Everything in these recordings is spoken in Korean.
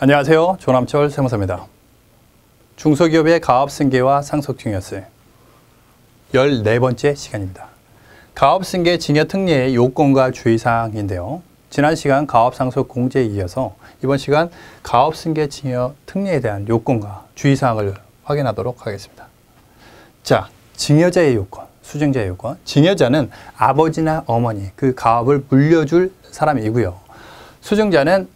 안녕하세요. 조남철 세무사입니다. 중소기업의 가업승계와 상속증여세 14번째 시간입니다. 가업승계 증여특례의 요건과 주의사항인데요. 지난 시간 가업상속공제에 이어서 이번 시간 가업승계 증여특례에 대한 요건과 주의사항을 확인하도록 하겠습니다. 자, 증여자의 요건, 수증자의 요건. 증여자는 아버지나 어머니, 그 가업을 물려줄 사람이고요. 수증자는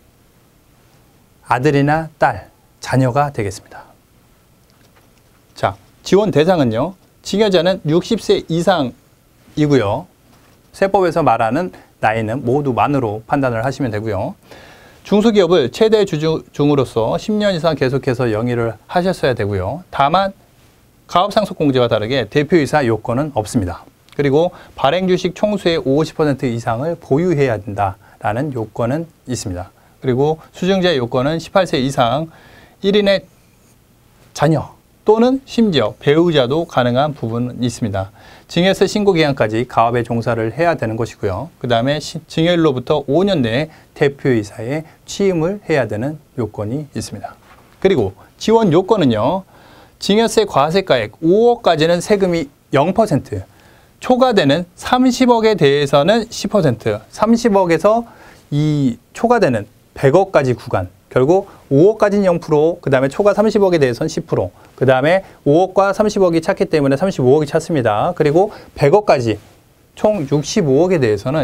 아들이나 딸, 자녀가 되겠습니다. 자, 지원 대상은요. 증여자는 60세 이상이고요. 세법에서 말하는 나이는 모두 만으로 판단을 하시면 되고요. 중소기업을 최대 주주중으로서 10년 이상 계속해서 영위를 하셨어야 되고요. 다만 가업상속공제와 다르게 대표이사 요건은 없습니다. 그리고 발행주식 총수의 50% 이상을 보유해야 된다라는 요건은 있습니다. 그리고 수증자의 요건은 18세 이상 1인의 자녀 또는 심지어 배우자도 가능한 부분은 있습니다. 증여세 신고기간까지 가업에 종사를 해야 되는 것이고요. 그 다음에 증여일로부터 5년 내에 대표이사에 취임을 해야 되는 요건이 있습니다. 그리고 지원 요건은요. 증여세 과세가액 5억까지는 세금이 0%, 초과되는 30억에 대해서는 10%, 30억에서 이 초과되는 100억까지 구간, 결국 5억까지는 0%, 그 다음에 초과 30억에 대해서는 10%, 그 다음에 5억과 30억이 찼기 때문에 35억이 찼습니다. 그리고 100억까지 총 65억에 대해서는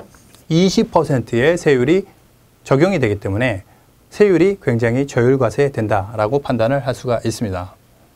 20%의 세율이 적용이 되기 때문에 세율이 굉장히 저율과세 된다라고 판단을 할 수가 있습니다.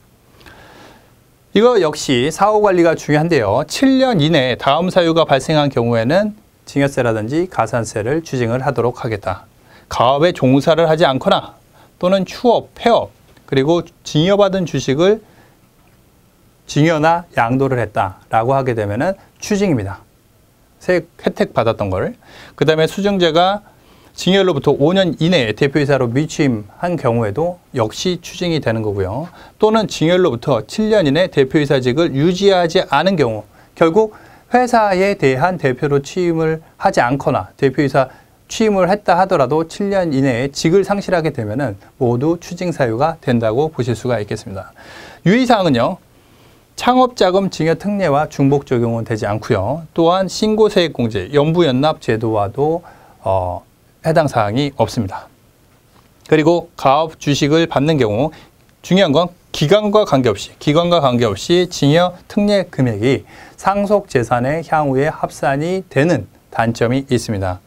이거 역시 사후관리가 중요한데요. 7년 이내에 다음 사유가 발생한 경우에는 증여세라든지 가산세를 추징을 하도록 하겠다. 가업에 종사를 하지 않거나 또는 추업, 폐업, 그리고 증여받은 주식을 증여나 양도를 했다라고 하게 되면은 추징입니다. 세액 혜택 받았던 걸. 그 다음에 수증자가 증여일로부터 5년 이내에 대표이사로 미취임한 경우에도 역시 추징이 되는 거고요. 또는 증여일로부터 7년 이내 대표이사직을 유지하지 않은 경우, 결국 회사에 대한 대표로 취임을 하지 않거나 대표이사 취임을 했다 하더라도 7년 이내에 직을 상실하게 되면은 모두 추징 사유가 된다고 보실 수가 있겠습니다. 유의사항은요. 창업자금 증여 특례와 중복 적용은 되지 않고요. 또한 신고세액공제, 연부연납 제도와도 해당 사항이 없습니다. 그리고 가업 주식을 받는 경우 중요한 건 기간과 관계없이 증여 특례 금액이 상속 재산의 향후에 합산이 되는 단점이 있습니다.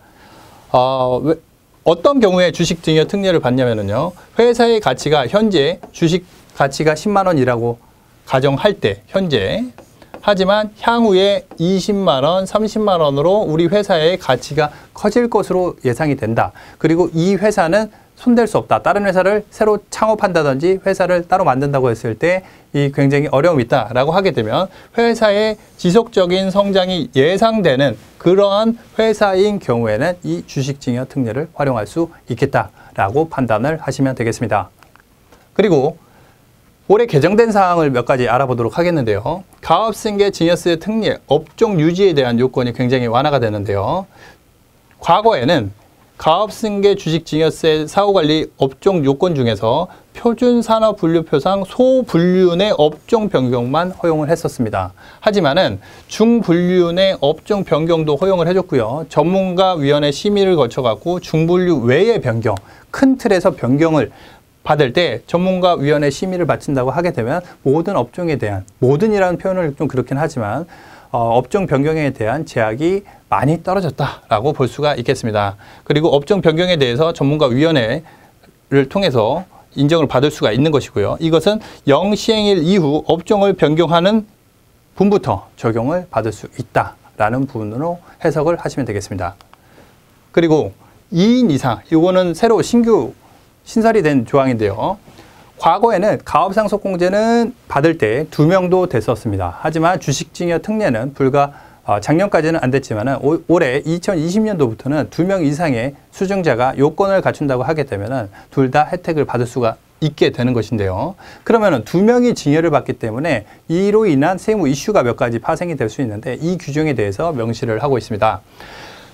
어떤 경우에 주식 증여 특례를 받냐면요. 회사의 가치가 현재 주식 가치가 10만 원이라고 가정할 때 현재 하지만 향후에 20만 원, 30만 원으로 우리 회사의 가치가 커질 것으로 예상이 된다. 그리고 이 회사는 손댈 수 없다. 다른 회사를 새로 창업한다든지 회사를 따로 만든다고 했을 때 이 굉장히 어려움이 있다라고 하게 되면 회사의 지속적인 성장이 예상되는 그러한 회사인 경우에는 이 주식증여 특례를 활용할 수 있겠다라고 판단을 하시면 되겠습니다. 그리고 올해 개정된 사항을 몇 가지 알아보도록 하겠는데요. 가업승계 증여세 특례 업종 유지에 대한 요건이 굉장히 완화가 되는데요. 과거에는 가업승계 주식증여세 사후관리 업종 요건 중에서 표준산업분류표상 소분류의 업종 변경만 허용을 했었습니다. 하지만은 중분류의 업종 변경도 허용을 해줬고요. 전문가위원회 심의를 거쳐갖고 중분류 외의 변경, 큰 틀에서 변경을 받을 때 전문가위원회 심의를 마친다고 하게 되면 모든 업종에 대한, 모든이라는 표현을 좀 그렇긴 하지만 업종 변경에 대한 제약이 많이 떨어졌다라고 볼 수가 있겠습니다. 그리고 업종 변경에 대해서 전문가위원회를 통해서 인정을 받을 수가 있는 것이고요. 이것은 영시행일 이후 업종을 변경하는 분부터 적용을 받을 수 있다라는 부분으로 해석을 하시면 되겠습니다. 그리고 2인 이상, 이거는 새로 신규 신설이 된 조항인데요. 과거에는 가업상속공제는 받을 때 2명도 됐었습니다. 하지만 주식증여 특례는 불과 작년까지는 안 됐지만 올해 2020년도부터는 2명 이상의 수증자가 요건을 갖춘다고 하게 되면 둘 다 혜택을 받을 수가 있게 되는 것인데요. 그러면 2명이 증여를 받기 때문에 이로 인한 세무 이슈가 몇 가지 파생이 될 수 있는데 이 규정에 대해서 명시를 하고 있습니다.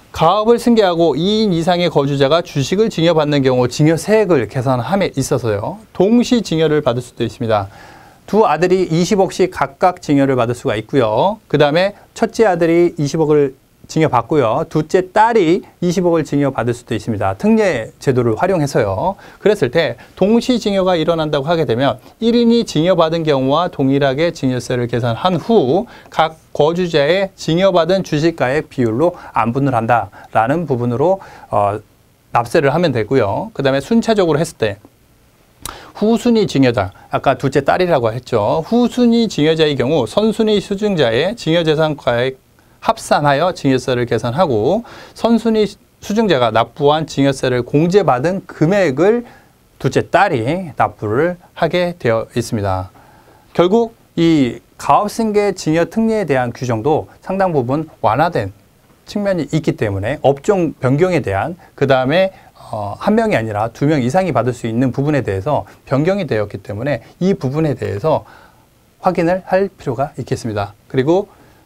가업을 승계하고 2인 이상의 거주자가 주식을 증여받는 경우 증여세액을 계산함에 있어서요. 동시 증여를 받을 수도 있습니다. 두 아들이 20억씩 각각 증여를 받을 수가 있고요. 그 다음에 첫째 아들이 20억을 증여받고요. 둘째 딸이 20억을 증여받을 수도 있습니다. 특례 제도를 활용해서요. 그랬을 때 동시 증여가 일어난다고 하게 되면 1인이 증여받은 경우와 동일하게 증여세를 계산한 후 각 거주자의 증여받은 주식가액 비율로 안분을 한다라는 부분으로 납세를 하면 되고요. 그 다음에 순차적으로 했을 때 후순위 증여자, 아까 둘째 딸이라고 했죠. 후순위 증여자의 경우 선순위 수증자의 증여재산가액 합산하여 증여세를 계산하고 선순위 수증자가 납부한 증여세를 공제받은 금액을 둘째 딸이 납부를 하게 되어 있습니다. 결국 이 가업승계 증여 특례에 대한 규정도 상당 부분 완화된 측면이 있기 때문에 업종 변경에 대한 그 다음에 한 명이 아니라 2명 이상이 받을 수 있는 부분에 대해서 변경이 되었기 때문에 이 부분에 대해서 확인을 할 필요가 있겠습니다. 그리고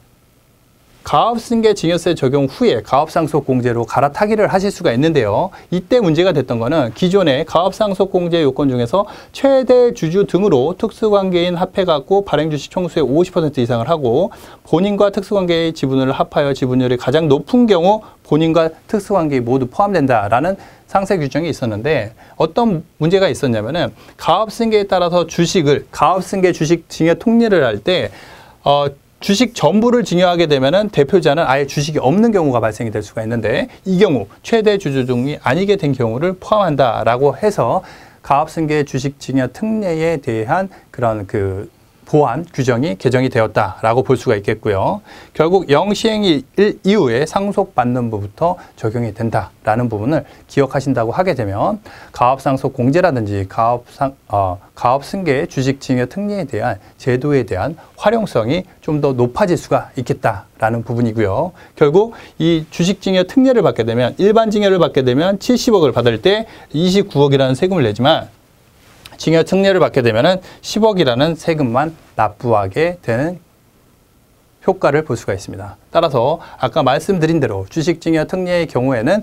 가업승계 증여세 적용 후에 가업상속공제로 갈아타기를 하실 수가 있는데요. 이때 문제가 됐던 거는 기존의 가업상속공제 요건 중에서 최대 주주 등으로 특수관계인 합해갖고 발행주식 총수의 50% 이상을 하고 본인과 특수관계의 지분을 합하여 지분율이 가장 높은 경우 본인과 특수관계이 모두 포함된다라는 상세 규정이 있었는데 어떤 문제가 있었냐면은 가업승계에 따라서 가업승계 주식 증여 통례를 할 때 주식 전부를 증여하게 되면은 대표자는 아예 주식이 없는 경우가 발생이 될 수가 있는데 이 경우 최대 주주 등이 아니게 된 경우를 포함한다라고 해서 가업승계 주식 증여 특례에 대한 그런 보완 규정이 개정이 되었다라고 볼 수가 있겠고요. 결국 영시행일 이후에 상속받는 부부터 적용이 된다라는 부분을 기억하신다고 하게 되면 가업상속 공제라든지 가업승계 주식증여 특례에 대한 제도에 대한 활용성이 좀 더 높아질 수가 있겠다라는 부분이고요. 결국 이 주식증여 특례를 받게 되면 일반 증여를 받게 되면 70억을 받을 때 29억이라는 세금을 내지만 증여 특례를 받게 되면 10억이라는 세금만 납부하게 되는 효과를 볼 수가 있습니다. 따라서 아까 말씀드린 대로 주식 증여 특례의 경우에는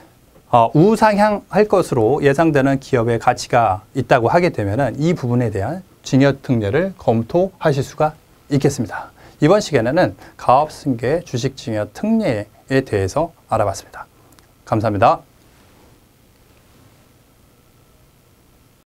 우상향할 것으로 예상되는 기업의 가치가 있다고 하게 되면 이 부분에 대한 증여 특례를 검토하실 수가 있겠습니다. 이번 시간에는 가업승계 주식 증여 특례에 대해서 알아봤습니다. 감사합니다.